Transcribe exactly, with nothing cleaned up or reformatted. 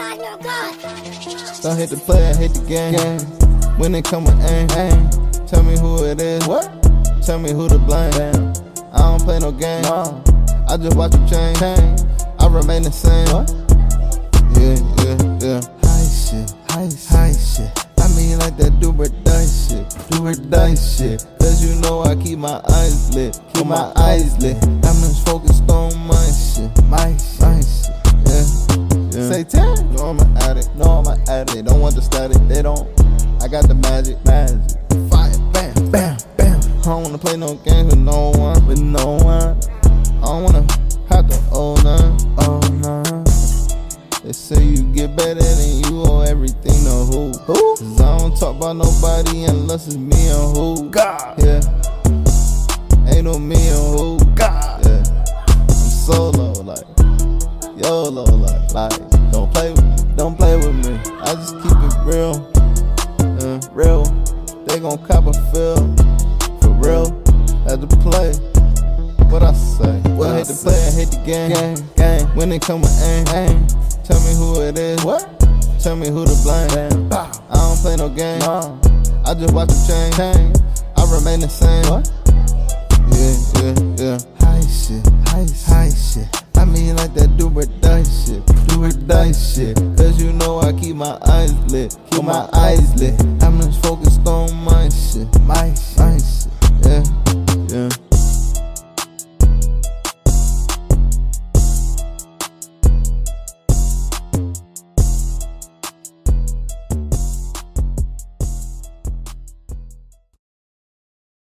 Don't hit the play, I hit the game. game. When it come with aim, aim, tell me who it is. What? Tell me who to blame. Damn. I don't play no game. No. I just watch you change. change. I remain the same. What? Yeah, yeah, yeah. High shit, high shit, high shit. I mean like that do or die shit, do or die shit. Cause you know I keep my eyes lit, keep my eyes lit. I'm just focused on my shit, my shit, my shit. Yeah, yeah. Say ten. No, I'm an addict, no, I'm an addict. They don't want the static, they don't. I got the magic, magic. Fire, bam, bam, bam. I don't wanna play no games with no one, with no one. I don't wanna have to oh nine, oh nine. They say you get better than you owe everything to who? Who? Cause I don't talk about nobody unless it's me and who. God. Yeah. Ain't no me and who. God. Yeah. I'm solo, like YOLO, like, like don't play with me, don't play with me. I just keep it real, uh, real. They gon' cop a feel, for real. Had to play. What I say? What I hate to play, I hate the game. game. game. When it come with aim, aim. Tell me who it is. What? Tell me who to blame. Damn. I don't play no game. No. I just watch you change. change. I remain the same. What? Yeah, yeah, yeah. High shit, high shit, high shit. I mean like that do or die shit, do or die shit. Cause you know I keep my eyes lit, keep my eyes lit. I'm just focused on my shit, my shit, my shit.